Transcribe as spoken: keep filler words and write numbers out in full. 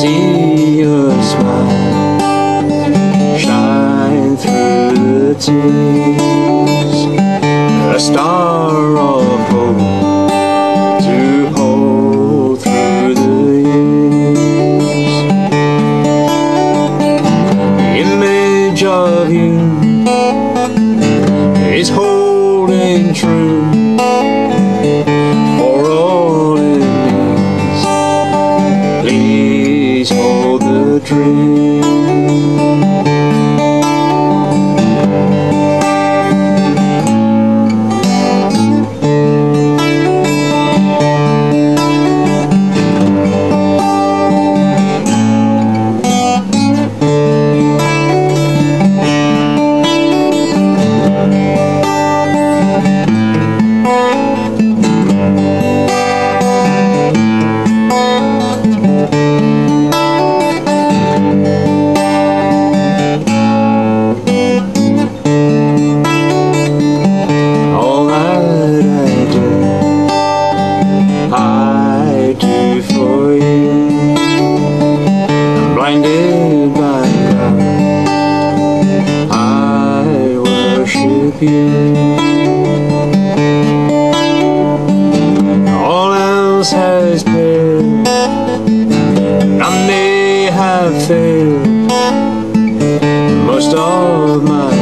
see your smile shine through the tears, a star of hope to hold through the years. The image of you is holding true for all it means. Please hold the dream. I do for you. I'm blinded by love, I worship you. All else has paled, and I may have failed most of my